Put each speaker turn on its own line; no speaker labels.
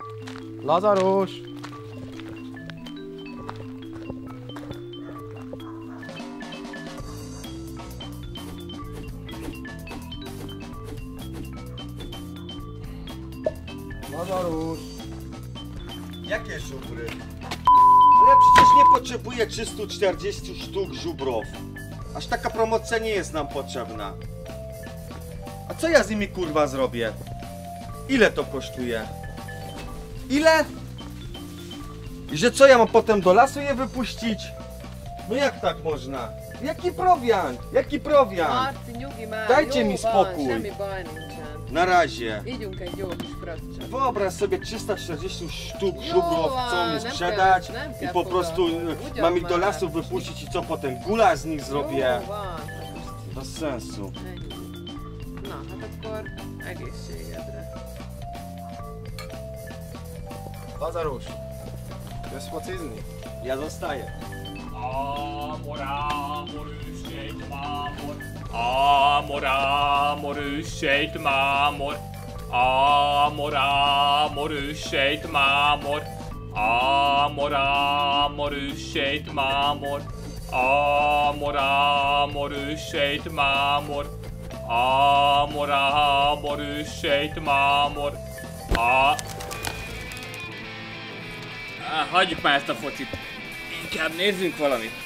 Lazarus! Lazarus!
Jakie żubry? Ale przecież nie potrzebuję 340 sztuk żubrów. Aż taka promocja nie jest nam potrzebna. A co ja z nimi kurwa zrobię? Ile to kosztuje? Ile? I że co, ja mam potem do lasu je wypuścić? No jak tak można? Jaki prowiant? Jaki prowiant? Dajcie mi spokój. Na razie. Wyobraź sobie 340 sztuk żubrów chcą mi sprzedać i po prostu mam ich do lasu wypuścić i co potem? Gulasz z nich zrobię. Bez sensu.
Na, hát akkor egészségedre.
Lazarus! Jössz focizni?
Ja zostaję.
Ámor, ámor, ősejt, mámor. Ámor, ámor, ősejt, mámor. Ámor, ámor, ősejt, mámor. Ámor, ámor, ősejt, mámor. Ámor, ámor, ősejt, mámor. Ámor, ámor, ősejt, mámor. Hagyjuk már ezt a focit. Inkább nézzünk valamit.